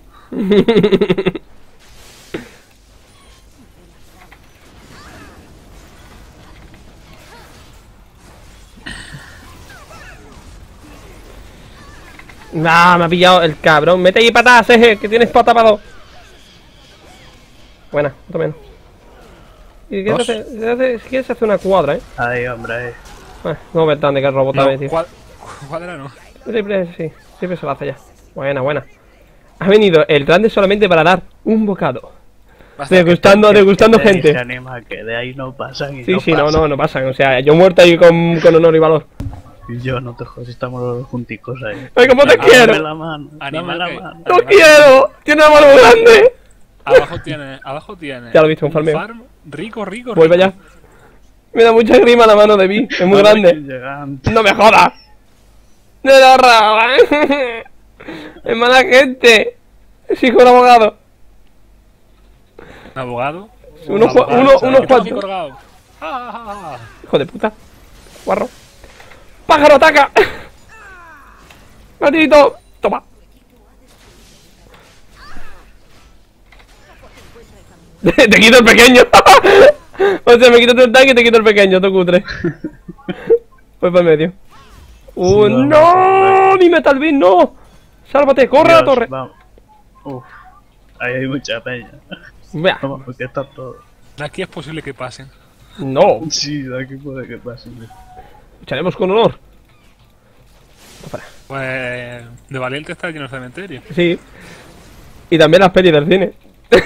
[SPEAKER 1] Nah, me ha pillado el cabrón. Mete ahí patadas, eje, que tienes pata para dos. Buena, otro menos. Y
[SPEAKER 2] Dos.
[SPEAKER 1] quieres hacer, si hace- si quieres hacer una cuadra, eh.
[SPEAKER 3] Ahí, hombre, ahí.
[SPEAKER 1] Ah, no ver tan de que el robot también, tío.
[SPEAKER 2] cuad- cuadra no.
[SPEAKER 1] Siempre, sí, siempre se lo hace ya. Buena, buena. Ha venido el grande solamente para dar un bocado.
[SPEAKER 2] Basta.
[SPEAKER 1] Degustando,
[SPEAKER 3] Que-
[SPEAKER 1] degustando
[SPEAKER 3] que te
[SPEAKER 1] gente.
[SPEAKER 3] dije, Anima, que de ahí no pasan y
[SPEAKER 1] Sí,
[SPEAKER 3] no
[SPEAKER 1] sí, no,
[SPEAKER 3] pasan.
[SPEAKER 1] no, no pasan. O sea, yo muerto ahí con, con honor y valor.
[SPEAKER 3] Y yo, no te jodas, estamos los dos junticos ahí.
[SPEAKER 1] Ay, cómo te
[SPEAKER 3] Dame
[SPEAKER 1] quiero.
[SPEAKER 3] la mano,
[SPEAKER 2] Animal
[SPEAKER 3] dame
[SPEAKER 2] que-
[SPEAKER 3] la mano.
[SPEAKER 1] ¡No quiero! ¡Tiene una mano muy grande!
[SPEAKER 2] Abajo tiene, abajo tiene.
[SPEAKER 1] Ya lo he visto, un farmeo.
[SPEAKER 2] farm rico, rico,
[SPEAKER 1] Vuelve
[SPEAKER 2] rico.
[SPEAKER 1] allá. Me da mucha grima la mano de mí. Es muy
[SPEAKER 3] Dame
[SPEAKER 1] grande.
[SPEAKER 3] que llegante.
[SPEAKER 1] ¡No me jodas! ¡No lo roban! ¡Es mala gente! Es hijo de un abogado.
[SPEAKER 2] Un abogado.
[SPEAKER 1] Uno,
[SPEAKER 2] Un
[SPEAKER 1] cua-
[SPEAKER 2] abogado,
[SPEAKER 1] uno-
[SPEAKER 2] ¿sabes?
[SPEAKER 1] unos
[SPEAKER 2] Que
[SPEAKER 1] cuantos.
[SPEAKER 2] está aquí colgado. Ah, ah, ah.
[SPEAKER 1] Hijo de puta. Guarro. ¡Pájaro, ataca! ¡Maldito! Toma. Te quito el pequeño. O sea, me quito el tanque y te quito el pequeño, tú cutre. Voy para el medio. ¡Uh,
[SPEAKER 3] Sí, vamos,
[SPEAKER 1] no!
[SPEAKER 3] vamos.
[SPEAKER 1] ¡Mi Metal Beast, no! ¡Sálvate! ¡Corre a la
[SPEAKER 3] Dios,
[SPEAKER 1] torre!
[SPEAKER 3] vamos. Uf, ahí hay mucha peña.
[SPEAKER 1] Vea.
[SPEAKER 3] Vamos, porque está todo.
[SPEAKER 2] De aquí es posible que pasen.
[SPEAKER 1] No.
[SPEAKER 3] Sí, de aquí puede que pase.
[SPEAKER 1] Lucharemos con honor. Fuera.
[SPEAKER 2] Pues. De valiente está lleno el cementerio.
[SPEAKER 1] Sí. Y también las pelis del cine.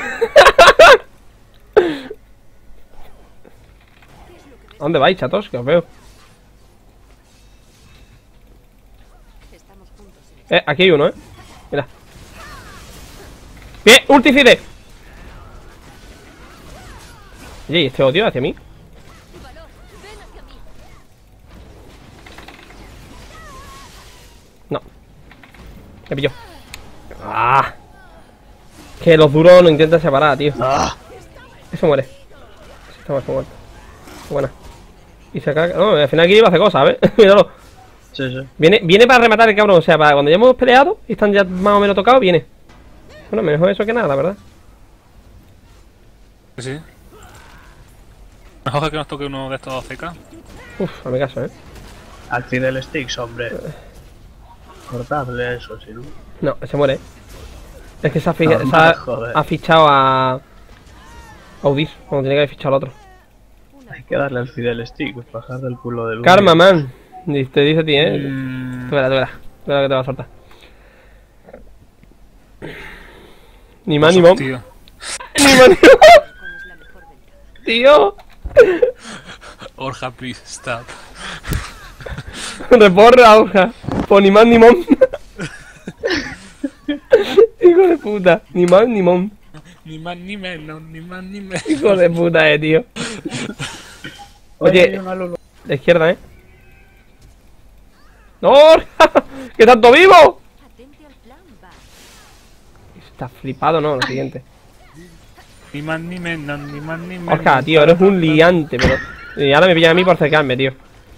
[SPEAKER 1] ¿A dónde vais, chatos? Que os veo.
[SPEAKER 5] Estamos juntos.
[SPEAKER 1] Eh, aquí hay uno, eh. Mira. ¡Bien! ¡Ulticide! Oye, ¿y este odio hacia mí?
[SPEAKER 5] Valor, ven hacia mí.
[SPEAKER 1] No. Me pilló. ¡Ah! que los duros lo intentan separar, tío.
[SPEAKER 3] ¡Ah!
[SPEAKER 1] Eso muere. Eso está muerto. Buena. Y se caga. No, al final aquí iba a hacer cosas, ¿ves? Míralo.
[SPEAKER 3] Sí, sí.
[SPEAKER 1] Viene, viene para rematar el cabrón. O sea, para cuando ya hemos peleado y están ya más o menos tocados, viene. Bueno, mejor eso que nada, ¿verdad?
[SPEAKER 2] Sí, sí. Mejor que nos toque uno de estos A F K.
[SPEAKER 1] Uf, a mi caso, ¿eh?
[SPEAKER 3] Al Fidel Sticks, hombre. Cortable eso, si no.
[SPEAKER 1] No, se muere. ¿eh? Es que se ha, fi-
[SPEAKER 3] No,
[SPEAKER 1] se ha,
[SPEAKER 3] joder.
[SPEAKER 1] ha fichado a... Audis, como tiene que haber fichado al otro.
[SPEAKER 3] Hay que darle al Fidel Stick, bajar del culo del
[SPEAKER 1] Karma, man. Dice- Te dice a ti, ¿eh?
[SPEAKER 3] Mm,
[SPEAKER 1] Tú verás, tú verás. Tú verás que te va a soltar. Ni más ni mom.
[SPEAKER 2] Tío.
[SPEAKER 1] Ni más ni mom. Tío.
[SPEAKER 2] Orja, please, stop.
[SPEAKER 1] Reporra, hoja. Pues ni más ni mom. Hijo de puta. Ni más ni mom.
[SPEAKER 2] Ni más ni menos, ni más ni menos.
[SPEAKER 1] Hijo de puta, eh, tío.
[SPEAKER 3] Oye,
[SPEAKER 1] Oye,
[SPEAKER 3] hay una Lulu.
[SPEAKER 1] de izquierda, eh. ¡No! ¡Que tanto vivo!
[SPEAKER 5] Atente al plan, va.
[SPEAKER 1] Está flipado, ¿no? Lo siguiente.
[SPEAKER 2] Ni más ni menos, ni más ni menos.
[SPEAKER 1] Oscar, tío, eres un liante, pero... Y ahora me pillan a mí por acercarme, tío.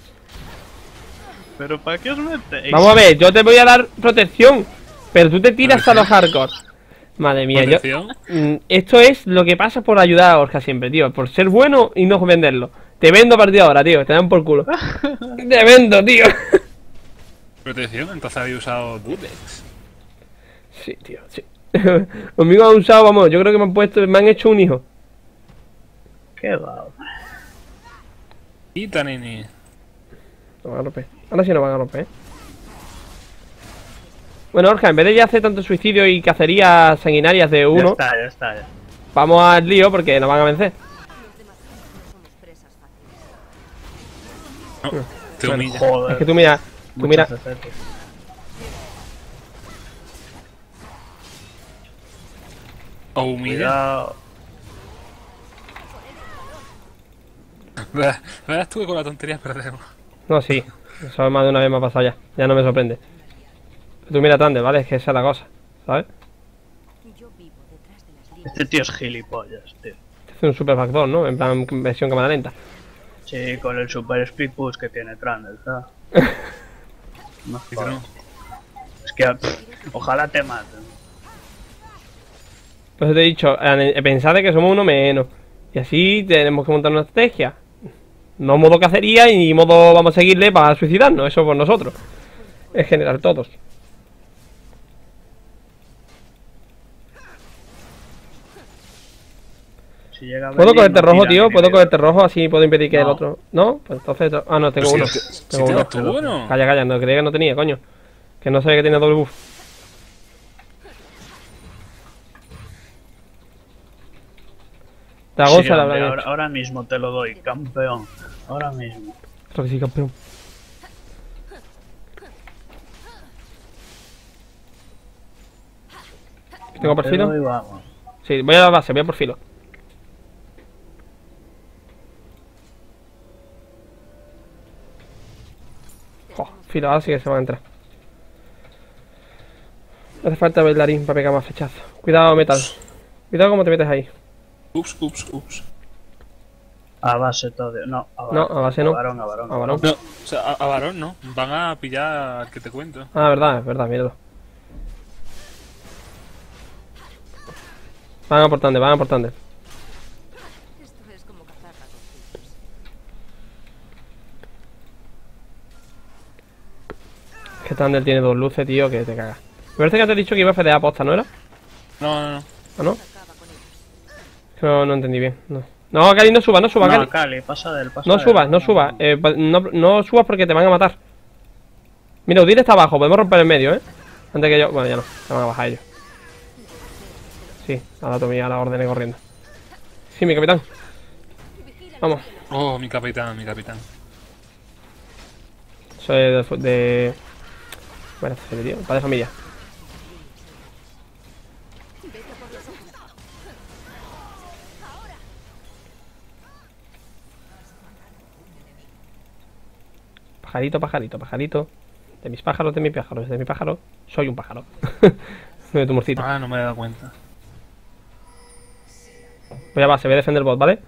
[SPEAKER 3] ¿Pero para qué os metéis?
[SPEAKER 1] Vamos a ver, yo te voy a dar protección, pero tú te tiras a los hardcore. Madre mía, yo...
[SPEAKER 2] Protección.
[SPEAKER 1] Mm, Esto es lo que pasa por ayudar a Orca siempre, tío. Por ser bueno y no venderlo. Te vendo a partir de ahora, tío. Te dan por culo. Te vendo, tío.
[SPEAKER 2] Protección, entonces había usado Budex.
[SPEAKER 1] Sí, tío, sí. Conmigo han usado, vamos, yo creo que me han puesto, me han hecho un hijo.
[SPEAKER 3] ¿Qué va, hombre?
[SPEAKER 2] Y Tanini.
[SPEAKER 1] No van a romper. Ahora sí no van a romper, ¿eh? Bueno, Orca, en vez de ya hacer tanto suicidio y cacerías sanguinarias de
[SPEAKER 3] Ya
[SPEAKER 1] uno,
[SPEAKER 3] está, ya está, ya.
[SPEAKER 1] vamos al lío porque nos van a vencer.
[SPEAKER 5] Somos presas fáciles.
[SPEAKER 2] No, te
[SPEAKER 1] Bueno,
[SPEAKER 2] humilla.
[SPEAKER 3] Joder.
[SPEAKER 1] Es que tú mira, tú
[SPEAKER 3] muchos
[SPEAKER 1] mira,
[SPEAKER 3] efectos.
[SPEAKER 2] O humilla.
[SPEAKER 3] Cuidado.
[SPEAKER 2] Verás, verás tú que con la tontería perdemos.
[SPEAKER 1] no, sí, eso más de una vez me ha pasado ya, ya no me sorprende. Tú mira Thunder, ¿vale? Es que esa es la cosa, ¿sabes?
[SPEAKER 5] Yo vivo detrás de las líneas.
[SPEAKER 3] Este tío es gilipollas, tío.
[SPEAKER 1] Es un super factor, ¿no? En plan, versión cámara lenta.
[SPEAKER 3] Sí, con el super speed push que tiene Trundle, ¿sabes? No
[SPEAKER 2] Y tú
[SPEAKER 3] jodas.
[SPEAKER 2] no.
[SPEAKER 3] Es que pff, ojalá te maten.
[SPEAKER 1] Pues te he dicho, eh, pensad de que somos uno menos. Y así tenemos que montar una estrategia. No modo cacería y modo vamos a seguirle para suicidarnos, eso por nosotros. En general, todos.
[SPEAKER 3] Si llega a
[SPEAKER 1] ¿Puedo
[SPEAKER 3] venir,
[SPEAKER 1] cogerte
[SPEAKER 3] no
[SPEAKER 1] rojo,
[SPEAKER 3] tira
[SPEAKER 1] tío?
[SPEAKER 3] ni
[SPEAKER 1] ¿Puedo
[SPEAKER 3] mierda.
[SPEAKER 1] cogerte rojo? Así puedo impedir que el
[SPEAKER 3] No.
[SPEAKER 1] otro... ¿No? Pues entonces... Ah, no, tengo
[SPEAKER 2] Pero
[SPEAKER 1] uno.
[SPEAKER 2] si- si
[SPEAKER 1] Tengo uno.
[SPEAKER 2] tienes tú uno.
[SPEAKER 1] Calla, calla, no creía que no tenía, coño. Que no sabía que tenía doble buff. Dragón
[SPEAKER 3] Sí,
[SPEAKER 1] se la
[SPEAKER 3] hombre,
[SPEAKER 1] habrán
[SPEAKER 3] ahora,
[SPEAKER 1] hecho.
[SPEAKER 3] ahora mismo te lo doy, campeón. Ahora mismo.
[SPEAKER 1] Creo que sí, campeón. ¿Tengo por
[SPEAKER 3] Te
[SPEAKER 1] filo?
[SPEAKER 3] doy, vamos.
[SPEAKER 1] Sí, voy a la base, voy a por filo. Jo, filo, ahora sí que se van a entrar. Hace falta bailarín para pegar más flechazos. Cuidado, metal. Cuidado cómo te metes ahí.
[SPEAKER 2] Ups, ups, ups.
[SPEAKER 3] A base todo. No, a
[SPEAKER 1] No, a base no.
[SPEAKER 3] A varón, a varón.
[SPEAKER 1] A varón.
[SPEAKER 2] No, o sea, a, a varón no. Van a pillar al que te cuento.
[SPEAKER 1] Ah, verdad, es verdad, mierda. Van aportando, van aportando.
[SPEAKER 5] Esto es como cazar ratoncitos.
[SPEAKER 1] Que Thunder tiene dos luces, tío, que te cagas. Me parece que te he dicho que iba a F D A aposta, ¿no era?
[SPEAKER 2] No, no, no.
[SPEAKER 1] ¿O no?
[SPEAKER 5] Acaba con ellos.
[SPEAKER 1] Que no, no entendí bien. No, no, Cali, no subas, no subas,
[SPEAKER 3] No,
[SPEAKER 1] Cali.
[SPEAKER 3] Cali, pasa del pasa
[SPEAKER 1] No
[SPEAKER 3] del-
[SPEAKER 1] subas, no subas. Eh, pa- no, no subas porque te van a matar. Mira, Udir está abajo, podemos romper el medio, ¿eh? Antes que yo... Bueno, ya no, se van a bajar ellos. Sí, a la tomía la orden corriendo. Sí, mi capitán. Vamos.
[SPEAKER 2] Oh, mi capitán, mi capitán.
[SPEAKER 1] Soy de... de... Bueno, tío, padre de familia. Pajarito, pajarito, pajarito. De mis pájaros, de mis pájaros, de mi pájaro. Soy un pájaro. De tu morcito.
[SPEAKER 2] Ah, no me he dado cuenta.
[SPEAKER 1] Voy a base, voy a defender el bot, ¿vale?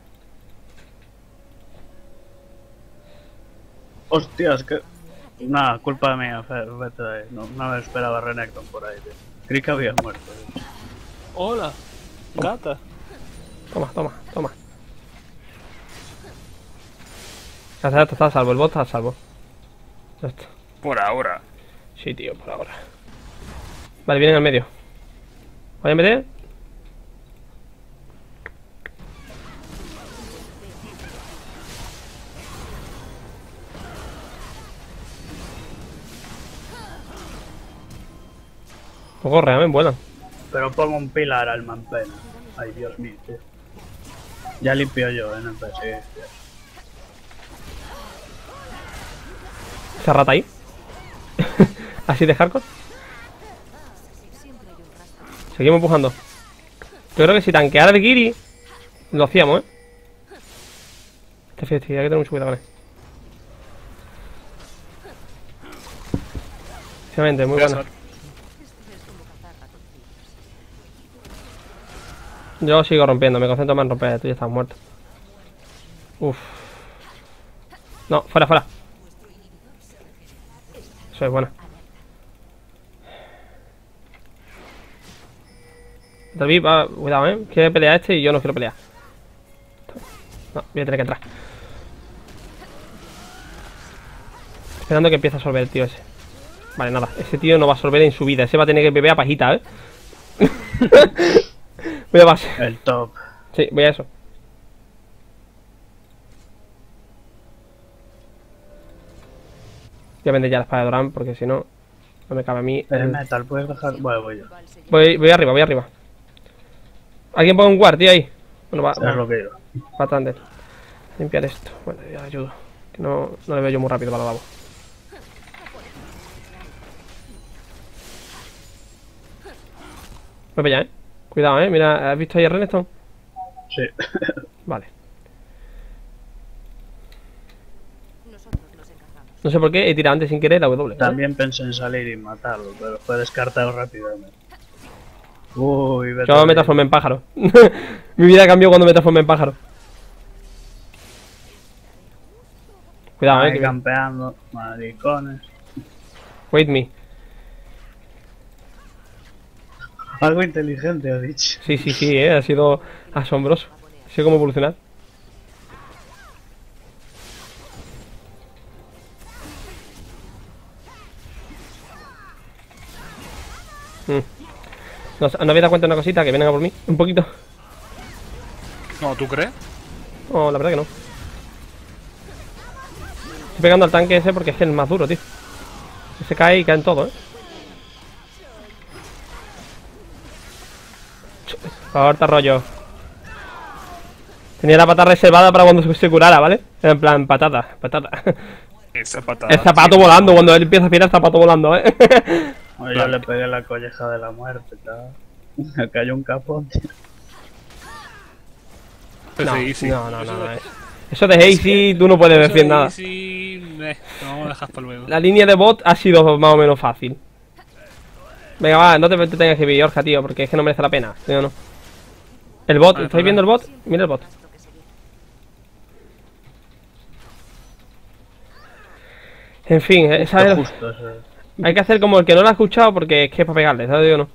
[SPEAKER 3] Hostias, que... Nada, culpa mía, Fer, vete de ahí. No, no me esperaba Renekton por ahí, tío. Creí que había muerto. Tío.
[SPEAKER 2] Hola, gata.
[SPEAKER 1] Toma, toma, toma. Gracias a esto está a salvo, el bot está a salvo. Ya está.
[SPEAKER 2] Por ahora.
[SPEAKER 1] Sí, tío, por ahora. Vale, vienen al medio. ¿Voy a meter? No corre, me vuelan.
[SPEAKER 3] Pero pongo un pilar al manpena. Ay, Dios mío, tío. Ya limpio yo, en el P S.
[SPEAKER 1] Esa rata ahí. Así de hardcore. Seguimos empujando. Yo creo que si tanqueara de Kiri lo hacíamos, eh. Este fiesta, hay que tener mucho cuidado con él. Sinceramente, muy bueno. Yo sigo rompiendo, me concentro más en romper, tú ya estás muerto. Uf. No, fuera, fuera. Eso es bueno. David, va, cuidado, eh. Quiere pelear este y yo no quiero pelear. No, voy a tener que entrar. Esperando que empiece a absorber el tío ese. Vale, nada, ese tío no va a absorber en su vida. Ese va a tener que beber a pajita, eh. Voy a base.
[SPEAKER 3] El top.
[SPEAKER 1] Sí, voy a eso. Voy a vender ya la espada de Doran porque si no, no me cabe a mí.
[SPEAKER 3] El metal, puedes dejar. Bueno, voy yo.
[SPEAKER 1] Voy, voy arriba, voy arriba. ¿Alguien pone un guard, tío, ahí? Bueno, va,
[SPEAKER 3] Es
[SPEAKER 1] va,
[SPEAKER 3] lo que yo.
[SPEAKER 1] va Thunder. Limpiar esto. Bueno, ya ayudo. Que no, no le veo yo muy rápido para los babos. Voy para allá, eh. Cuidado, eh. Mira, ¿has visto ahí a Renekton?
[SPEAKER 3] Sí.
[SPEAKER 1] Vale.
[SPEAKER 5] Nosotros nos encargamos.
[SPEAKER 1] No sé por qué he tirado antes sin querer la W. ¿eh?
[SPEAKER 3] También pensé en salir y matarlo, pero fue descartado rápidamente. Uy, vete.
[SPEAKER 1] Yo me transformé en pájaro. Mi vida cambió cuando me transformé en pájaro. Cuidado, eh.
[SPEAKER 3] Ahí
[SPEAKER 1] Que me...
[SPEAKER 3] campeando, maricones.
[SPEAKER 1] Wait me.
[SPEAKER 3] Algo inteligente ha dicho.
[SPEAKER 1] Sí, sí, sí, eh. Ha sido asombroso. Ha sido como evolucionar. Mm. No, ¿no habéis dado cuenta de una cosita? Que vienen a por mí. Un poquito.
[SPEAKER 2] No, ¿tú crees?
[SPEAKER 1] No, la verdad que no. Estoy pegando al tanque ese porque es que es el más duro, tío. Se cae y caen todos, eh. Corta rollo. Tenía la pata reservada para cuando se curara, ¿vale? En plan, patata, patata.
[SPEAKER 2] Esa patada.
[SPEAKER 1] El zapato volando, cuando él empieza a tirar el zapato volando, ¿eh?
[SPEAKER 3] Oye, yo le pegué la colleja de la muerte, chaval. Me cayó un capón, tío.
[SPEAKER 2] Pues
[SPEAKER 1] No,
[SPEAKER 2] sí, sí.
[SPEAKER 1] no, no,
[SPEAKER 2] Eso
[SPEAKER 1] no, no.
[SPEAKER 2] de-
[SPEAKER 1] Eso, eso de Hazy, tú no puedes
[SPEAKER 2] eso
[SPEAKER 1] decir
[SPEAKER 2] de
[SPEAKER 1] nada.
[SPEAKER 2] easy, eh, lo vamos a dejar para luego.
[SPEAKER 1] La línea de bot ha sido más o menos fácil. Venga, va, no te, te tengas que ir, Orja, tío, porque es que no merece la pena, ¿sí o no? El bot,
[SPEAKER 2] Vale,
[SPEAKER 1] ¿estáis
[SPEAKER 2] vale.
[SPEAKER 1] viendo el bot? Mira el bot. En fin, eh, ¿sabes?
[SPEAKER 3] Justo, eso.
[SPEAKER 1] Hay que hacer como el que no lo ha escuchado porque es que es para pegarle, ¿sabes o no?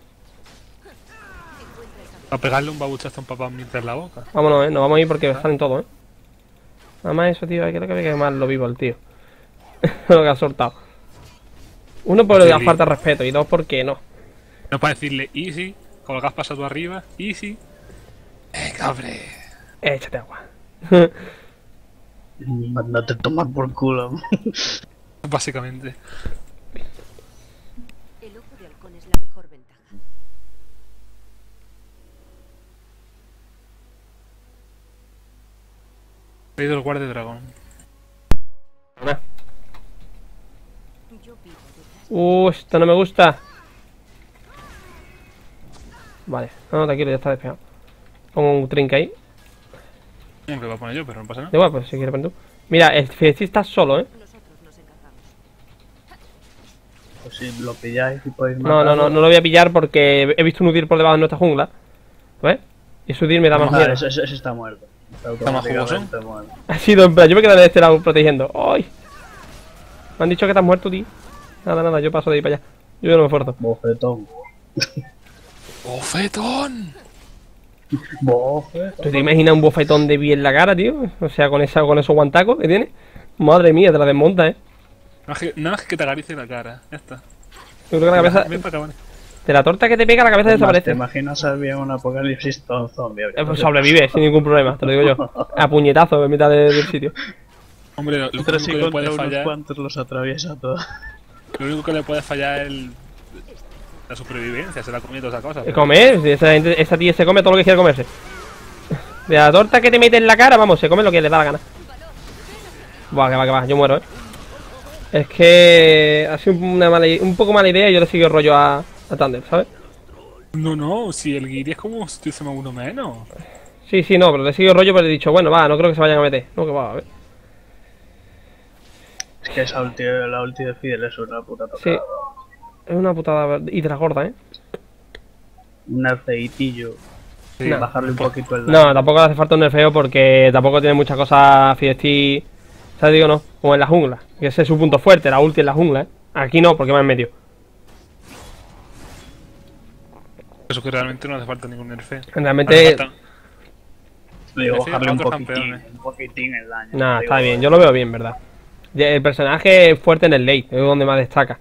[SPEAKER 2] A pegarle un babuchazo a un papá mientras la boca.
[SPEAKER 1] Vámonos, eh, nos vamos a ir porque salen todos, eh. Nada más eso, tío, hay que que más lo vivo el tío. Lo que ha soltado. Uno por
[SPEAKER 2] Sí,
[SPEAKER 1] la
[SPEAKER 2] li-
[SPEAKER 1] falta de respeto y dos porque no.
[SPEAKER 2] No para decirle easy, con lo que has pasado arriba, easy. Eh, cabre.
[SPEAKER 1] Eh, échate agua.
[SPEAKER 3] Mándate a tomar por culo.
[SPEAKER 2] Básicamente.
[SPEAKER 5] El ojo de halcón es la mejor ventaja.
[SPEAKER 2] He ido el guardia de dragón.
[SPEAKER 5] Yo vivo detrás.
[SPEAKER 1] Uh, esto no me gusta. Vale, no, no, tranquilo, ya está despejado. Pongo un trinque ahí.
[SPEAKER 2] ¿Cómo que voy a poner yo? Pero no pasa nada.
[SPEAKER 1] Da igual, pues si quieres poner tú. Mira, el Fiesti está solo, eh.
[SPEAKER 5] Nosotros nos encargamos.
[SPEAKER 3] Pues si lo pilláis y podéis
[SPEAKER 1] No, no, no, no lo voy a pillar porque he visto un Udyr por debajo de nuestra jungla. ¿Ves? Y su deal me da más
[SPEAKER 3] Ah,
[SPEAKER 1] miedo.
[SPEAKER 3] ese, ese- ese está muerto. Está
[SPEAKER 2] ¿Está más jugoso?
[SPEAKER 3] automáticamente muerto.
[SPEAKER 1] Ha sido en plan, yo me quedo de este lado protegiendo. ¡Ay! Me han dicho que estás muerto, tío. Nada, nada, yo paso de ahí para allá. Yo no me esfuerzo.
[SPEAKER 3] Bofetón.
[SPEAKER 2] ¡Bofetón!
[SPEAKER 3] Bofetón.
[SPEAKER 1] ¿Tú te imaginas un bofetón de bien en la cara, tío? O sea, con esa, con esos guantacos que tiene. Madre mía, te la desmonta, eh.
[SPEAKER 2] Nada más que, nada más que te acaricie la cara. Ya está.
[SPEAKER 1] Yo creo que la cabeza.
[SPEAKER 2] Ven para acá, vale.
[SPEAKER 1] De la torta que te pega, la cabeza
[SPEAKER 3] ¿Te
[SPEAKER 1] desaparece.
[SPEAKER 3] imaginas a bien un apocalipsis todo zombie?
[SPEAKER 1] Eh, pues sobrevive sin ningún problema, te lo digo yo. A puñetazo en mitad de- del sitio.
[SPEAKER 2] Hombre, lo, lo
[SPEAKER 3] Pero
[SPEAKER 2] único
[SPEAKER 3] si
[SPEAKER 2] que le
[SPEAKER 3] contra
[SPEAKER 2] puede
[SPEAKER 3] unos
[SPEAKER 2] fallar.
[SPEAKER 3] cuantos los atraviesa todo.
[SPEAKER 2] Lo único que le puede fallar es el. La supervivencia, se la comido todas esas cosas.
[SPEAKER 1] Eh, Comer, si esa, gente- esa tía se come todo lo que quiere comerse. De la torta que te mete en la cara, vamos, se come lo que le da la gana. Buah, que va, que va, yo muero, eh. Es que ha sido una mala, i- un poco mala idea y yo le sigo el rollo a, a Thunder, ¿sabes?
[SPEAKER 2] No, no, si el guiri es como si tuviésemos uno menos.
[SPEAKER 1] Sí, sí, no, pero le sigo el rollo, pero he dicho, bueno, va, no creo que se vayan a meter. No, que va, a ver.
[SPEAKER 3] Es que esa ulti, la ulti de Fidel es una puta tocada.
[SPEAKER 1] Sí. Es una putada hidra gorda, eh.
[SPEAKER 3] Un aceitillo.
[SPEAKER 2] Sí,
[SPEAKER 1] No.
[SPEAKER 3] Bajarle un poquito el
[SPEAKER 1] No, tampoco le hace falta un nerfeo porque tampoco tiene muchas cosas Fiesti. ¿Sabes? Digo, no, como en la jungla. Que ese es su punto fuerte, la ulti en la jungla, eh. Aquí no, porque va en medio.
[SPEAKER 2] Eso que realmente no hace falta ningún nerfeo.
[SPEAKER 1] Realmente.
[SPEAKER 2] Hace falta-
[SPEAKER 3] Le digo,
[SPEAKER 2] Prefiero
[SPEAKER 3] bajarle un
[SPEAKER 2] otros
[SPEAKER 3] poquitín,
[SPEAKER 2] campeones.
[SPEAKER 3] un poquitín el daño.
[SPEAKER 1] Nah,
[SPEAKER 3] Digo,
[SPEAKER 1] está bien, yo lo veo bien, ¿verdad? Y el personaje es fuerte en el late, es donde más destaca.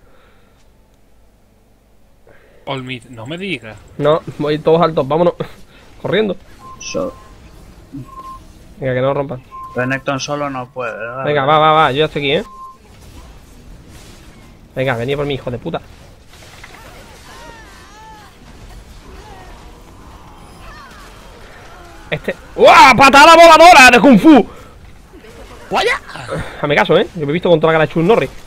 [SPEAKER 2] Olmid, no me digas.
[SPEAKER 1] No, voy todos altos, vámonos. Corriendo.
[SPEAKER 3] So-
[SPEAKER 1] Venga, que no lo rompan.
[SPEAKER 3] Renekton solo no puede, ¿verdad?
[SPEAKER 1] Venga, va, va, va, yo ya estoy aquí, ¿eh? Venga, venid por mi hijo de puta. Este... ¡Uah! ¡Patada voladora de Kung Fu!
[SPEAKER 2] ¡Vaya!
[SPEAKER 1] Hazme caso, ¿eh? Yo me he visto contra la cara de Chun Norris.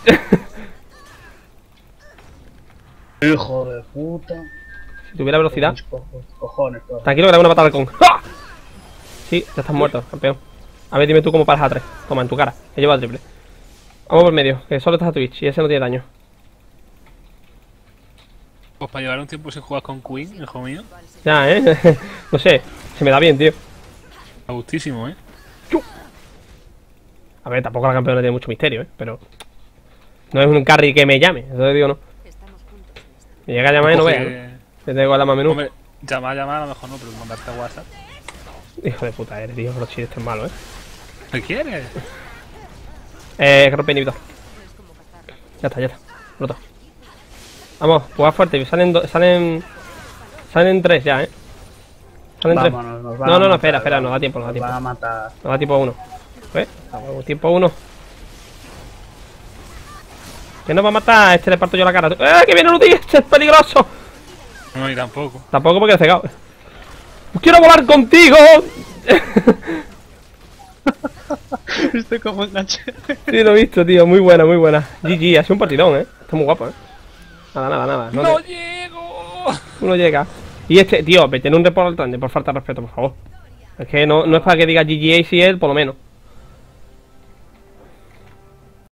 [SPEAKER 3] Hijo de puta.
[SPEAKER 1] Si tuviera velocidad.
[SPEAKER 3] Mis cojo- cojones, todo.
[SPEAKER 1] Tranquilo que le hago una patada al con. ¡Ah! Sí, ya estás muerto, campeón. A ver, dime tú cómo paras a tres. Toma, en tu cara. Que lleva el triple. Vamos por medio, que solo estás a Twitch y ese no tiene daño.
[SPEAKER 2] Pues para llevar un tiempo sin jugar con Queen, hijo mío.
[SPEAKER 1] Ya, ¿eh? No sé, se me da bien, tío.
[SPEAKER 2] A gustísimo, ¿eh?
[SPEAKER 1] A ver, tampoco la campeona tiene mucho misterio, ¿eh? Pero... No es un carry que me llame, eso te digo, no. Me llega a llamar y no
[SPEAKER 2] Coge-
[SPEAKER 1] veas, ¿no? Que tengo a la más menú.
[SPEAKER 2] Hombre, llamar, llamar a lo mejor no, pero mandarte a WhatsApp.
[SPEAKER 1] Hijo de puta eres, tío, Rochi, este es malo, ¿eh?
[SPEAKER 2] ¿Qué quieres?
[SPEAKER 1] Eh, que rompe inhibidor. Ya está, ya está. Roto. Vamos, jugar fuerte. Salen, do- salen... Salen tres ya, ¿eh? Salen tres.
[SPEAKER 3] Vámonos, nos van
[SPEAKER 1] No,
[SPEAKER 3] a
[SPEAKER 1] no, no,
[SPEAKER 3] matar,
[SPEAKER 1] espera, espera, no da
[SPEAKER 3] vamos,
[SPEAKER 1] tiempo, no da
[SPEAKER 3] nos
[SPEAKER 1] tiempo.
[SPEAKER 3] van a matar.
[SPEAKER 1] No da tiempo a uno. ¿Ves? Tiempo a uno. ¿Quién nos va a matar? Este le parto yo la cara. ¡Eh, que viene Rudy! ¡Este es peligroso!
[SPEAKER 2] No, ni tampoco.
[SPEAKER 1] Tampoco porque he cegado. ¡Quiero volar contigo!
[SPEAKER 3] ¿Viste cómo enganché?
[SPEAKER 1] Sí, lo he visto, tío. Muy buena, muy buena. G G, ha sido un partidón, ¿eh? Está muy guapo, ¿eh? Nada, nada, nada. No,
[SPEAKER 2] ¡No
[SPEAKER 1] te-
[SPEAKER 2] llego!
[SPEAKER 1] Uno llega. Y este, tío, vete en un report al Thunder, por falta de respeto, por favor. Es que no, no es para que diga G G Ace y él, por lo menos.